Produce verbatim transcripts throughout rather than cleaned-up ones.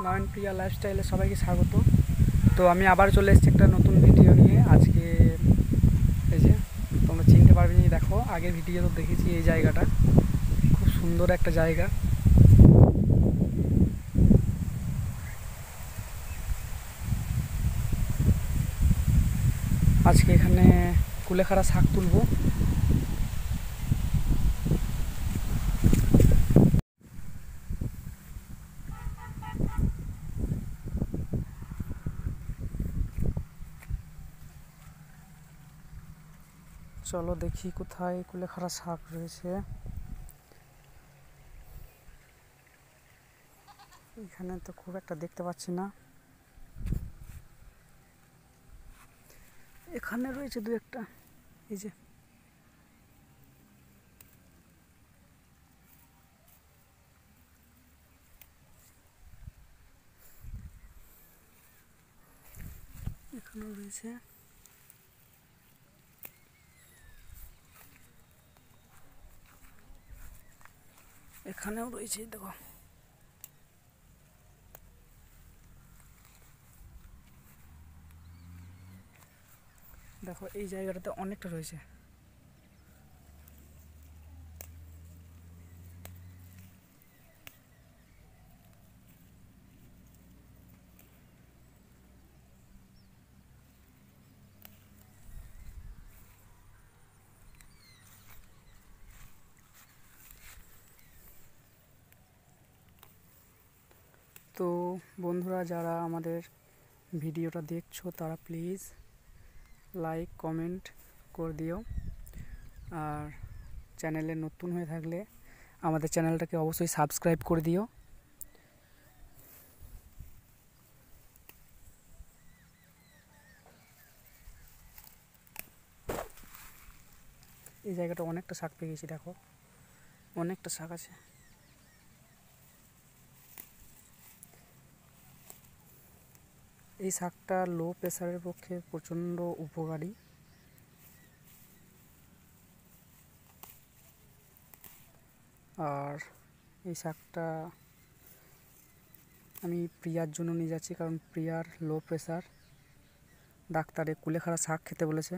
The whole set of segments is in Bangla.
নয়নপ্রিয়া লাইফস্টাইলে সবাইকে স্বাগত। তো আমি আবার চলে এসেছি একটা নতুন ভিডিও নিয়ে। আজকে এই যে তোমরা চিনতে পারবে না, দেখো আগের ভিডিও তো দেখেছি। এই জায়গাটা খুব সুন্দর একটা জায়গা। আজকে এখানে কুলেখাড়া শাক তুলবো। চলো দেখি কোথায় কুলেখাড়া শাক রয়েছে। এখানে তো খুব একটা দেখতে পাচ্ছি না। এখানে রয়েছে দু একটা, এই যে এখানেও রয়েছে। এখানেও রয়েছে, দেখো দেখো এই জায়গাটাতে অনেকটা রয়েছে। তো বন্ধুরা, যারা আমাদের ভিডিওটা দেখছো তারা প্লিজ লাইক কমেন্ট করে দিও। আর চ্যানেলে নতুন হয়ে থাকলে আমাদের চ্যানেলটাকে অবশ্যই সাবস্ক্রাইব করে দিও। এই জায়গাটা অনেকটা শাক পেয়ে গেছি, দেখো অনেকটা শাক আছে। এই শাকটা লো প্রেসারের পক্ষে প্রচণ্ড উপকারী। আর এই শাকটা আমি প্রিয়ার জন্য নিয়ে যাচ্ছি, কারণ প্রিয়ার লো প্রেসার। ডাক্তারে কুলেখাড়া শাক খেতে বলেছে।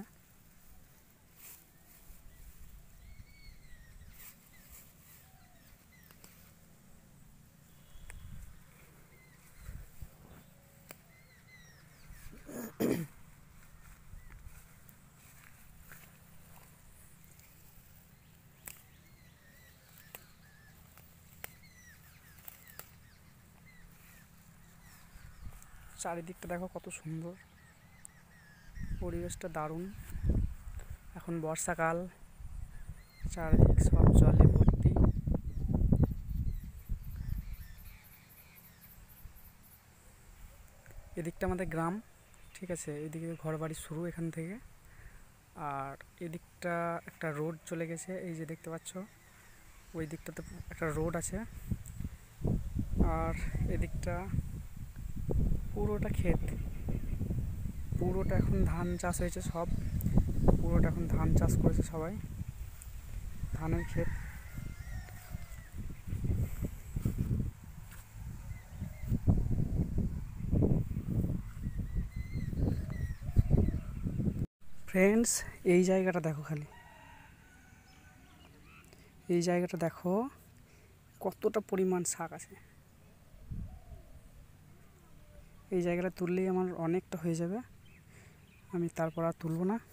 চারিদিকটা দেখো কত সুন্দর, পরিবেশটা দারুণ। এখন বর্ষাকাল, চারিদিক সব জলে ভর্তি। এদিকটা আমাদের গ্রাম, ঠিক আছে, এদিকে ঘর বাড়ি শুরু এখান থেকে। আর এদিকটা একটা রোড চলে গেছে, এই যে দেখতে পাচ্ছ ওই দিকটাতে একটা রোড আছে। আর এদিকটা পুরোটা ক্ষেত, পুরোটা এখন ধান চাষ হয়েছে সব। পুরোটা এখন ধান চাষ করেছে সবাই, ধানের ক্ষেত। ফ্রেন্ডস, এই জায়গাটা দেখো, খালি এই জায়গাটা দেখো কতটা পরিমাণ শাক আছে। এই জায়গাটা তুললেই আমার অনেকটা হয়ে যাবে, আমি তারপর আর তুলব না।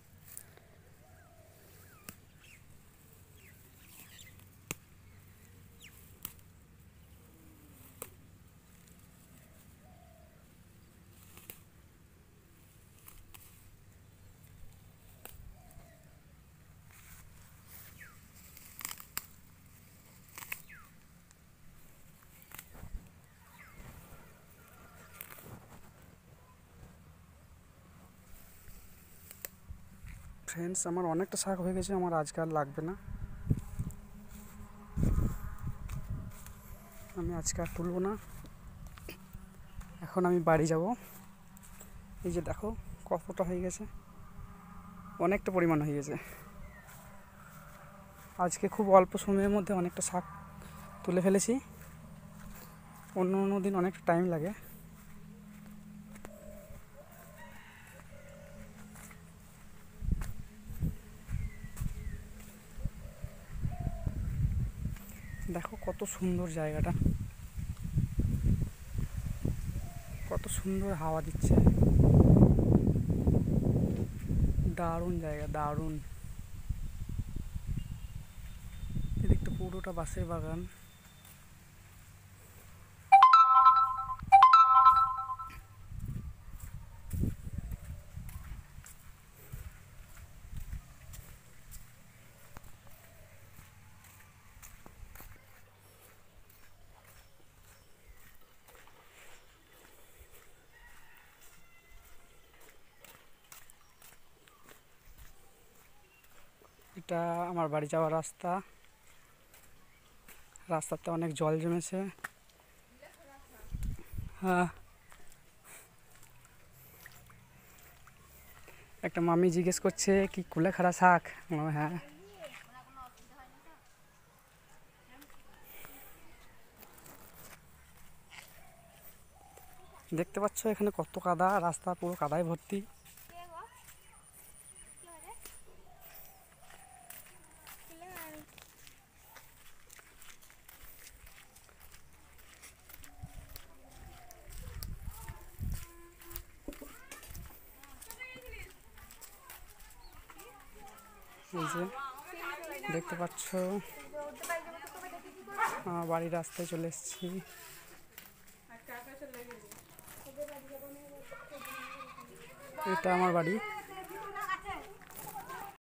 ফ্রেন্ডস, আমার অনেকটা শাক হয়ে গেছে, আমার আজকে আর লাগবে না, আমি আজকে আর তুলব না। এখন আমি বাড়ি যাব। এই যে দেখো কতটা হয়ে গেছে, অনেকটা পরিমাণ হয়ে গেছে। আজকে খুব অল্প সময়ের মধ্যে অনেকটা শাক তুলে ফেলেছি। অন্য অন্য দিন অনেকটা টাইম লাগে। দেখো কত সুন্দর জায়গাটা, কত সুন্দর হাওয়া দিচ্ছে, দারুণ জায়গা, দারুণ। এদিকটা পুরোটা বাঁশের বাগান। এটা আমার বাড়ি যাওয়ার রাস্তা। রাস্তাতে অনেক জল জমেছে। হ্যাঁ, একটা মামি জিজ্ঞেস করছে কি কুলেখাড়া শাক। হ্যাঁ, দেখতে পাচ্ছ এখানে কত কাদা, রাস্তা পুরো কাদায় ভর্তি। এই যে দেখতে পাচ্ছ আমার বাড়ির রাস্তায় চলে এসেছি। এটা আমার বাড়ি।